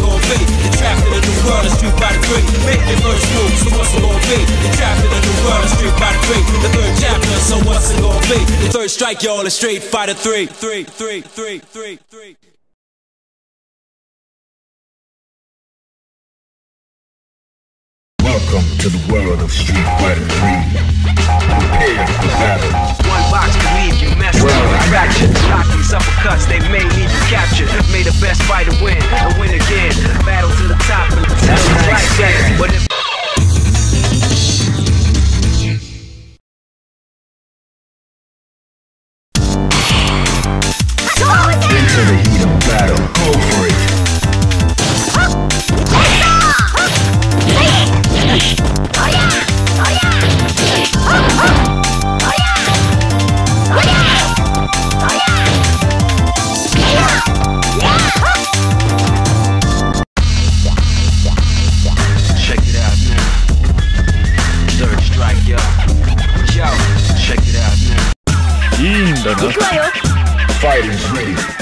gonna be? You're trapped in a new world, a street by the three. Make your first move, so what's it gonna be? You're trapped in a new world, a street by the three. The third chapter, so what's it gonna be? The third strike, y'all, a Street Fighter 3. Welcome to the world of Street Fighter 3. Prepare for battle. One box can leave you messed up. Fractured, knocking uppercuts, they may need you captured. May the best fighter win, and win again. Battle to the top, and that's right there. But if into the heat of battle, go for it. check it out now. Third strike, yo. Yo, check it out now. Fighting's ready.